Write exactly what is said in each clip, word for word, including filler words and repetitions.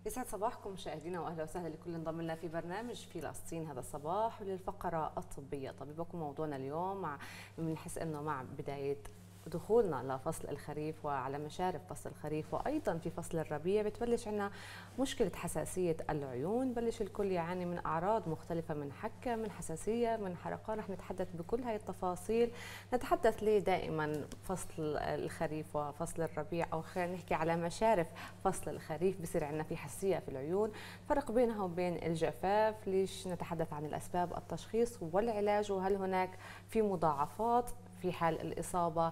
يسعد صباحكم مشاهدينا واهلا وسهلا لكل انضم لنا في برنامج فلسطين هذا الصباح وللفقره الطبيه. طبيبكم موضوعنا اليوم مع بنحس انه مع بدايه دخولنا لفصل الخريف وعلى مشارف فصل الخريف وايضا في فصل الربيع بتبلش عندنا مشكله حساسيه العيون، بلش الكل يعاني من اعراض مختلفه، من حكه، من حساسيه، من حرقان. رح نتحدث بكل هاي التفاصيل. نتحدث ليه دائما فصل الخريف وفصل الربيع، او خلينا نحكي على مشارف فصل الخريف بصير عندنا في حساسيه في العيون، فرق بينها وبين الجفاف. ليش نتحدث عن الاسباب، التشخيص والعلاج، وهل هناك في مضاعفات في حال الإصابة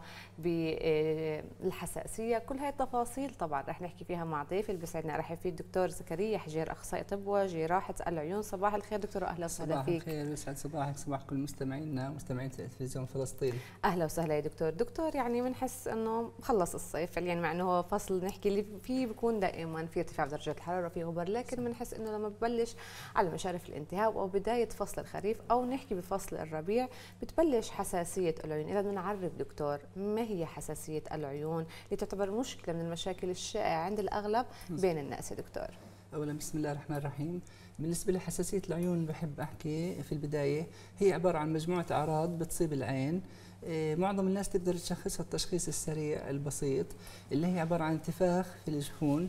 بالحساسية. كل هاي التفاصيل طبعا رح نحكي فيها مع ضيفي اللي بيسعدنا ارحب فيه الدكتور زكريا حجير، أخصائي طب وجراحة العيون. صباح الخير دكتور، أهلا وسهلا فيك. صباح الخير، يسعد صباحك صباح كل مستمعينا ومستمعين تلفزيون فلسطين. أهلا وسهلا يا دكتور. دكتور يعني بنحس إنه خلص الصيف فعليا، مع إنه هو فصل نحكي اللي فيه بيكون دائما في ارتفاع بدرجة الحرارة وفي غبر، لكن بنحس إنه لما ببلش على مشارف الانتهاء أو بداية فصل الخريف أو نحكي بفصل الربيع بتبلش حساسية العيون. إذا بدنا نعرف دكتور ما هي حساسية العيون اللي تعتبر مشكلة من المشاكل الشائعة عند الأغلب بين الناس يا دكتور؟ أولا بسم الله الرحمن الرحيم. بالنسبة لحساسية العيون بحب أحكي في البداية هي عبارة عن مجموعة أعراض بتصيب العين. معظم الناس تقدر تشخصها التشخيص السريع البسيط، اللي هي عبارة عن انتفاخ في الجفون،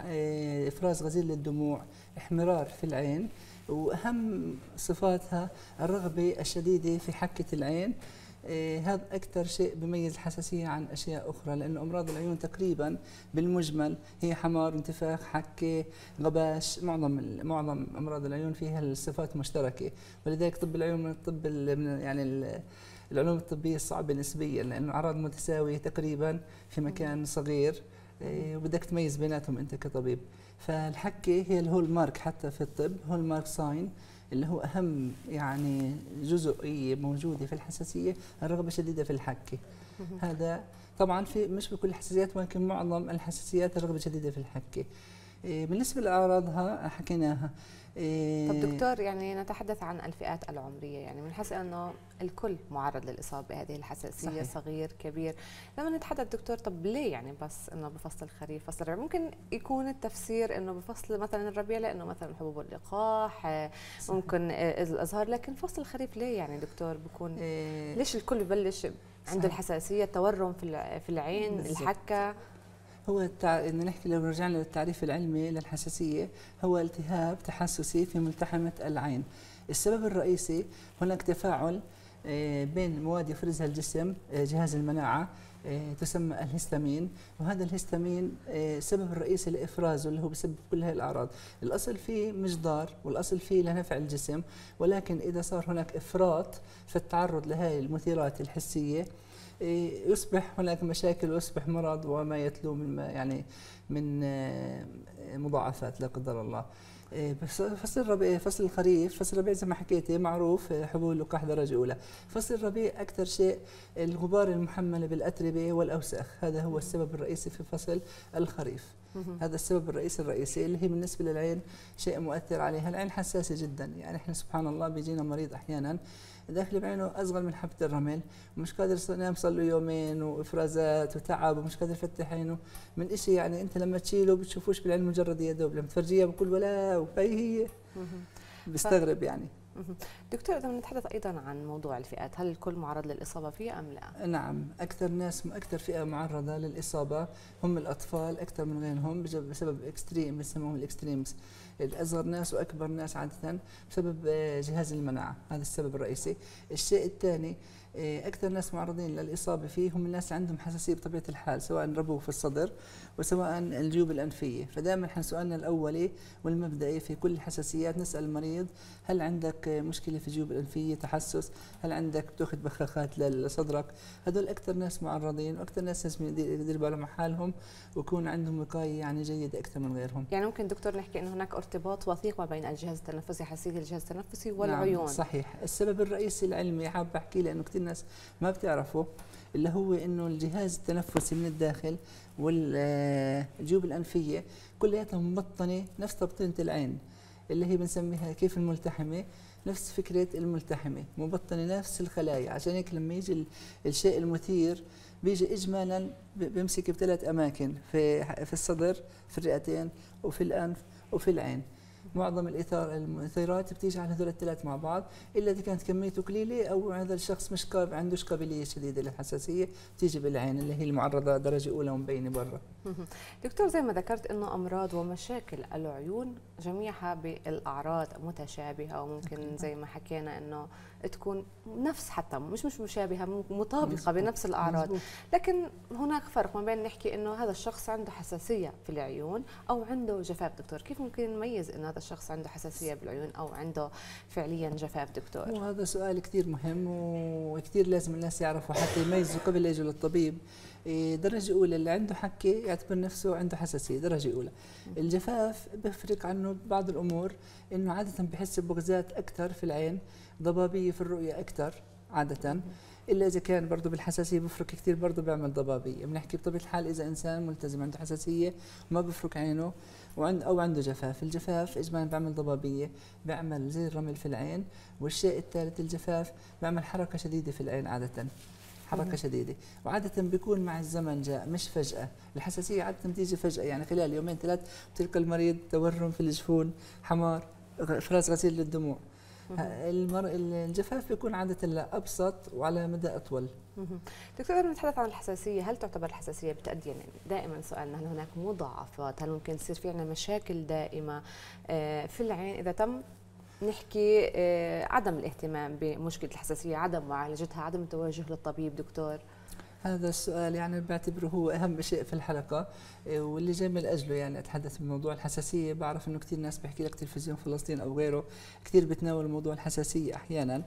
إفراز غزير للدموع، احمرار في العين، وأهم صفاتها الرغبة الشديدة في حكة العين. إيه هذا أكثر شيء بيميز الحساسية عن أشياء أخرى، لأن أمراض العيون تقريبا بالمجمل هي حمار، انتفاخ، حكة، غباش. معظم معظم أمراض العيون فيها الصفات مشتركة، ولذلك طب العيون من الطب من يعني العلوم الطبية الصعبة نسبيا، لأنه أعراض متساوية تقريبا في مكان صغير، إيه وبدك تميز بيناتهم أنت كطبيب. فالحكة هي الهول مارك حتى في الطب، هول مارك ساين، اللي هو أهم يعني جزئية موجودة في الحساسية، الرغبة الشديدة في الحكة. هذا طبعا في مش بكل الحساسيات، ولكن معظم الحساسيات الرغبة الشديدة في الحكة. إيه بالنسبة لأعراضها حكيناها. إيه طب دكتور يعني نتحدث عن الفئات العمرية، يعني بنحس انه الكل معرض للإصابة بهذه الحساسية، صحيح. صغير كبير. لما نتحدث دكتور طب ليه يعني بس انه بفصل الخريف فصل الربيع؟ ممكن يكون التفسير انه بفصل مثلا الربيع لانه مثلا حبوب اللقاح، صحيح. ممكن الازهار، لكن فصل الخريف ليه يعني دكتور بيكون إيه ليش الكل ببلش عنده الحساسية، تورم في في العين، بالزبط. الحكة. هو التع... إن نحكي لو رجعنا للتعريف العلمي للحساسية، هو التهاب تحسسي في ملتحمة العين. السبب الرئيسي هناك تفاعل بين مواد يفرزها الجسم، جهاز المناعة، تسمى الهستامين، وهذا الهستامين السبب الرئيسي لإفرازه اللي هو بسبب كل هذه الأعراض. الأصل فيه مش ضار، والأصل فيه لنفع الجسم، ولكن إذا صار هناك إفراط في التعرض لهذه المثيرات الحسية يصبح هناك مشاكل ويصبح مرض وما يتلو من يعني من مضاعفات لا قدر الله. فصل الربيع، فصل الخريف، فصل الربيع زي ما حكيتي معروف حبوب اللقاح درجة أولى. فصل الربيع أكثر شيء الغبار المحمل بالأتربة والأوساخ، هذا هو السبب الرئيسي في فصل الخريف. هذا السبب الرئيسي الرئيسي اللي هي بالنسبة للعين شيء مؤثر عليها. العين حساسة جدا، يعني احنا سبحان الله بيجينا مريض أحيانا داخل بعينه أصغر من حبة الرمل ومش قادر ينام، صار له يومين وإفرازات وتعب ومش قادر يفتح عينه من إشي. يعني أنت لما تشيله بتشوفوش بالعين مجرد يا دوب، لما تفرجيها بقول ولا وهي هي بيستغرب يعني. دكتور إذا بنتحدث أيضا عن موضوع الفئات، هل الكل معرض للإصابة فيه أم لا؟ نعم، أكثر ناس أكثر فئة معرضة للإصابة هم الأطفال أكثر من غيرهم بسبب إكستريم، بسموهم الإكستريمز، الأصغر ناس وأكبر ناس عادة بسبب جهاز المناعة، هذا السبب الرئيسي. الشيء الثاني أكثر ناس معرضين للإصابة فيه هم الناس اللي عندهم حساسية بطبيعة الحال، سواء ربو في الصدر وسواء الجيوب الأنفية. فدائما احنا سؤالنا الأولي والمبدئي في كل الحساسيات نسأل المريض هل عندك مشكلة في الجيوب الأنفية، تحسس، هل عندك بتاخذ بخاخات لصدرك. هذول أكثر ناس معرضين وأكثر ناس لازم يديروا بالهم على حالهم ويكون عندهم وقاية يعني جيدة أكثر من غيرهم. يعني ممكن دكتور نحكي إنه هناك ارتباط وثيق ما بين الجهاز التنفسي، حساسية الجهاز التنفسي والعيون. نعم صحيح. السبب الرئيسي العلمي حاب أحكي لأنه كثير ناس ما بتعرفه، اللي هو إنه الجهاز التنفسي من الداخل والجيوب الأنفية كلياتها مبطنة نفس تبطينة العين اللي هي بنسميها كيف الملتحمة. نفس فكره الملتحمه، مبطنه نفس الخلايا. عشان هيك لما يجي الشيء المثير بيجي اجمالا بيمسك بثلاث اماكن، في في الصدر، في الرئتين، وفي الانف، وفي العين. معظم الاثار المثيرات بتيجي على هذول الثلاث مع بعض، الا اذا كانت كميته قليله او هذا الشخص مش قابل عندوش قابليه شديده للحساسيه، بتيجي بالعين اللي هي المعرضه درجه اولى ومبينه برا. دكتور، زي ما ذكرت انه امراض ومشاكل العيون جميعها بالاعراض متشابهه، وممكن زي ما حكينا انه تكون نفس، حتى مش مش مشابهه، مطابقه مزبوط. بنفس الاعراض مزبوط. لكن هناك فرق ما بين نحكي انه هذا الشخص عنده حساسيه في العيون او عنده جفاف. دكتور، كيف ممكن نميز انه هذا الشخص عنده حساسيه بالعيون او عنده فعليا جفاف دكتور؟ وهذا سؤال كثير مهم وكثير لازم الناس يعرفوا حتى يميزوا قبل يجوا للطبيب. درجة أولى اللي عنده حكة يعتبر نفسه عنده حساسية درجة أولى. الجفاف بيفرق عنه بعض الأمور، إنه عادة بحس بغازات أكثر في العين، ضبابية في الرؤية أكثر عادة، إلا إذا كان برضه بالحساسية بفرق كثير، برضه بيعمل ضبابية. بنحكي بطبيعة الحال إذا إنسان ملتزم عنده حساسية وما بفرق عينه وعند أو عنده جفاف، الجفاف إجمالا بيعمل ضبابية، بيعمل زي الرمل في العين. والشيء الثالث الجفاف بيعمل حركة شديدة في العين عادة، حركة شديدة، وعادة بيكون مع الزمن جاء مش فجأة. الحساسية عادة بتيجي فجأة، يعني خلال يومين ثلاث بتلقى المريض تورم في الجفون، حمار، افراز غسيل للدموع. المر... الجفاف بيكون عادة لا أبسط وعلى مدى أطول. دكتور، لما نتحدث عن الحساسية، هل تعتبر الحساسية بتؤدي، يعني دائما سؤالنا هل هناك مضاعفات؟ هل ممكن تصير في عندنا مشاكل دائمة في العين إذا تم نحكي عدم الاهتمام بمشكلة الحساسية، عدم معالجتها، عدم التوجه للطبيب دكتور؟ هذا السؤال يعني بعتبره هو أهم شيء في الحلقة، واللي جاي من أجله يعني أتحدث بموضوع الحساسية. بعرف إنه كثير ناس بيحكي لك تلفزيون فلسطين أو غيره كثير بتناول موضوع الحساسية أحيانا.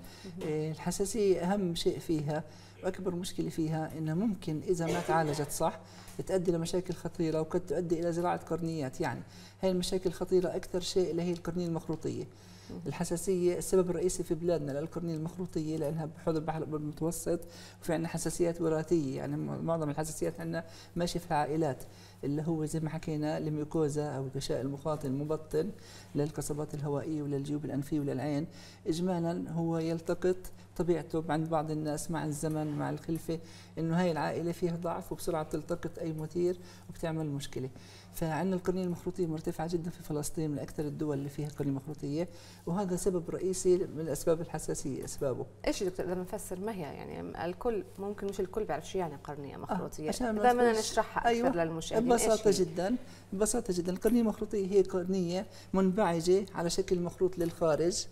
الحساسية أهم شيء فيها وأكبر مشكلة فيها إنها ممكن إذا ما تعالجت صح تؤدي لمشاكل خطيرة، وقد تؤدي إلى زراعة قرنيات. يعني هاي المشاكل الخطيرة أكثر شيء اللي هي القرنية المخروطية. الحساسية السبب الرئيسي في بلادنا للقرنية المخروطية لأنها بحوض البحر المتوسط، وفي عندنا حساسيات وراثية. يعني معظم الحساسيات عندنا ماشية في العائلات، اللي هو زي ما حكينا الميوكوزا أو الغشاء المخاطي المبطن للقصبات الهوائية وللجيوب الأنفية وللعين. إجمالا هو يلتقط طبيعته عند بعض الناس مع الزمن مع الخلفة، إنه هاي العائلة فيها ضعف وبسرعة بتلتقط أي مثير وبتعمل مشكلة. فعندنا القرنية المخروطية مرتفعة جدا في فلسطين، من أكثر الدول اللي فيها قرنية مخروطية، وهذا سبب رئيسي من أسباب الحساسية. أسبابه إيش دكتور إذا بنفسر ما هي، يعني الكل ممكن مش الكل بيعرف شو يعني قرنية مخروطية، آه إذا بدنا نشرحها أكثر أيوة للمشاهدين. ببساطة جدا ببساطة جدا القرنية المخروطية هي قرنية منبعجة على شكل مخروط للخارج.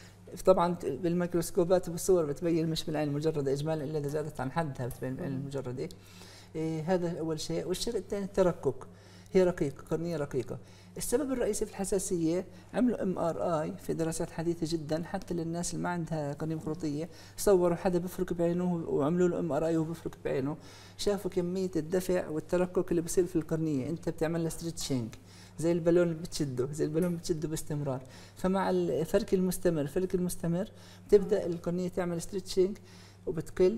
طبعا بالميكروسكوبات وبالصور بتبين مش بالعين المجردة إجمالا، إلا إذا زادت عن حدها بتبين بالعين المجردة. إيه هذا أول شيء. والشيء الثاني التركك، هي رقيقة، قرنية رقيقة. السبب الرئيسي في الحساسية عملوا ام ار اي في دراسات حديثة جدا حتى للناس اللي ما عندها قرنية مخروطية، صوروا حدا بفرك بعينه وعملوا له ام ار اي وهو بفرك بعينه، شافوا كمية الدفع والتركك اللي بصير في القرنية. انت بتعمل لها ستريتشنج زي البالون اللي بتشده، زي البالون اللي بتشده باستمرار. فمع الفرك المستمر الفرك المستمر بتبدا القرنية تعمل ستريتشنج وبتقل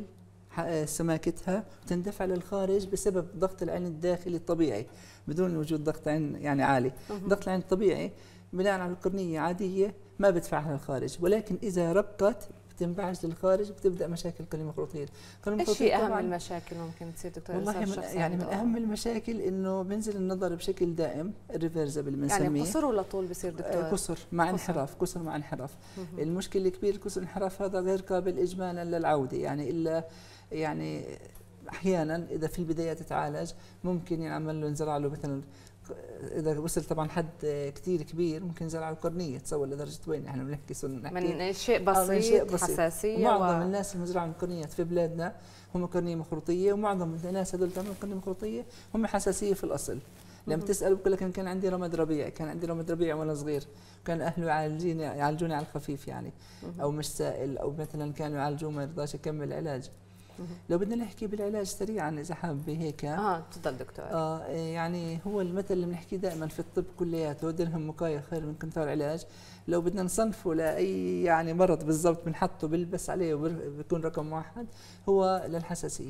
سماكتها وتندفع للخارج بسبب ضغط العين الداخلي الطبيعي بدون وجود ضغط عين يعني عالي. ضغط العين الطبيعي بناء على القرنية عادية ما بدفعها للخارج، ولكن إذا رقت بتنبعج للخارج بتبدا مشاكل قرنية مخروطية. ايش هي اهم المشاكل ممكن تصير دكتور؟ والله من يعني من اهم المشاكل انه بينزل النظر بشكل دائم، الريفرسبل بنسميه. يعني قصر ولا طول بصير دكتور؟ قصر مع انحراف، قصر مع انحراف. المشكله الكبيره قصر الانحراف هذا غير قابل اجمالا للعوده، يعني الا يعني احيانا اذا في البدايه تتعالج ممكن ينعمل له ينزرع له مثلا، اذا وصل طبعا حد كثير كبير ممكن ينزرع له قرنيه. تصور لدرجه وين احنا بنحكي صرنا نحكي من شيء بسيط, شيء بسيط. حساسيه. معظم و... الناس المزرعه من قرنيات في بلادنا هم قرنيه مخروطيه، ومعظم الناس هذول تعمل قرنيه مخروطيه هم حساسيه في الاصل. لما تسال بقول لك كان عندي رمد ربيعي، كان عندي رمد ربيعي وانا صغير، كان اهله يعالجوني يعالجوني على الخفيف يعني، او مش سائل، او مثلا كانوا يعالجوه ما يرضاش يكمل علاج. لو بدنا نحكي بالعلاج سريعا اذا حابه هيك. اه تفضل دكتور. اه يعني هو المثل اللي بنحكيه دائما في الطب كلياته، درهم وقايه خير من كنتار علاج. لو بدنا نصنفه لاي يعني مرض بالضبط بنحطه بلبس عليه وبيكون رقم واحد هو للحساسيه.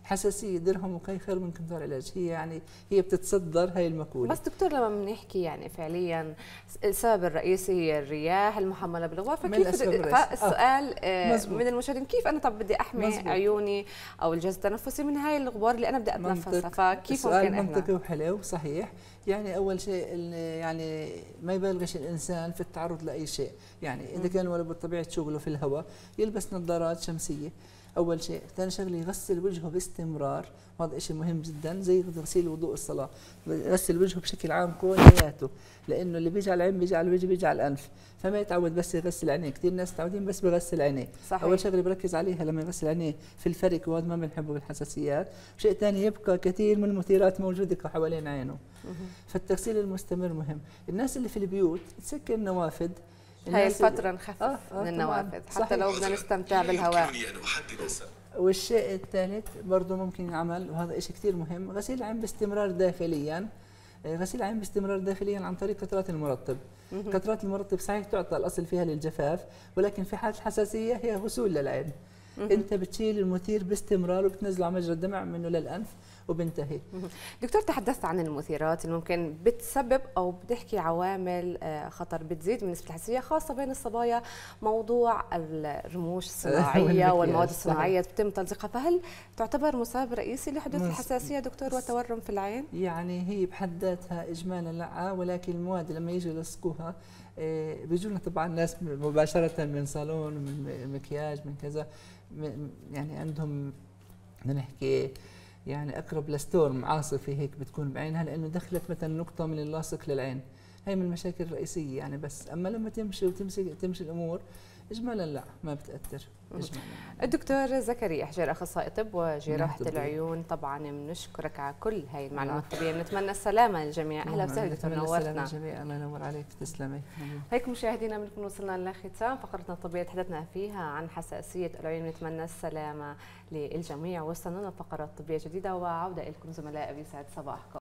حساسيه درهم وكي خير من كنتار علاج، هي يعني هي بتتصدر هاي المقوله. بس دكتور لما بنحكي يعني فعليا السبب الرئيسي هي الرياح المحمله بالغبار، فكيف فالسؤال آه من المشاهدين كيف انا طب بدي احمي مزبوط. عيوني او الجهاز التنفسي من هاي الغبار اللي انا بدي اتنفسها، فكيف ممكن احنا؟ منطقي وحلو صحيح. يعني اول شيء يعني ما يبالغش الانسان في التعرض لاي شيء، يعني اذا كان ولو بطبيعه شغله في الهواء يلبس نظارات شمسيه اول شيء. ثاني شغله يغسل وجهه باستمرار، وهذا شيء مهم جدا زي غسيل وضوء الصلاه، يغسل وجهه بشكل عام كلياته، لانه اللي بيجي على العين بيجي على الوجه بيجي على الانف، فما يتعود بس يغسل عينيه. كثير ناس متعودين بس بغسل عينيه. اول شغله بركز عليها لما يغسل عينيه في الفرك، وهذا ما بنحبه بالحساسيات. شيء ثاني يبقى كثير من المثيرات موجوده حوالين عينه، فالتغسيل المستمر مهم. الناس اللي في البيوت تسكر النوافذ، هاي الفترة نخفف آه آه من النوافذ حتى صحيح. لو بدنا نستمتع بالهواء. والشيء الثالث برضه ممكن يعمل، وهذا شيء كثير مهم، غسيل العين باستمرار داخليا. غسيل العين باستمرار داخليا عن طريق قطرات المرطب. قطرات المرطب صحيح تعطى الاصل فيها للجفاف، ولكن في حاله الحساسيه هي غسول للعين. انت بتشيل المثير باستمرار وبتنزله على مجرى الدمع منه للانف وبنتهي. دكتور تحدثت عن المثيرات اللي ممكن بتسبب او بتحكي عوامل خطر بتزيد من نسبه الحساسيه خاصه بين الصبايا، موضوع الرموش الصناعيه والمواد الصناعيه بتم تلصيقها، فهل تعتبر مسبب رئيسي لحدوث الحساسيه دكتور وتورم في العين؟ يعني هي بحد ذاتها اجمالا لا، ولكن المواد لما يجوا يلصقوها بيجوا لنا طبعا ناس مباشره من صالون من مكياج من كذا، يعني عندهم بدنا نحكي يعني اقرب لستورم عاصفه هيك بتكون بعينها، لانه دخلت مثلا نقطه من اللاصق للعين. هي من المشاكل الرئيسيه يعني. بس اما لما تمشي وتمشي تمشي الامور اجمالا لا ما بتاثر. الدكتور زكريا حجير اخصائي طب وجراحه العيون، طبعا بنشكرك على كل هاي المعلومات الطبيه، بنتمنى السلامه للجميع. اهلا وسهلا دكتور، نورتنا. الجميع الله ينور عليك، تسلمي. هيك مشاهدينا بنكون وصلنا لختام فقرتنا الطبيه تحدثنا فيها عن حساسيه العيون، نتمنى السلامه للجميع. وصلنا لنا فقرات طبيه جديده وعوده لكم زملاء، بيسعد صباحكم.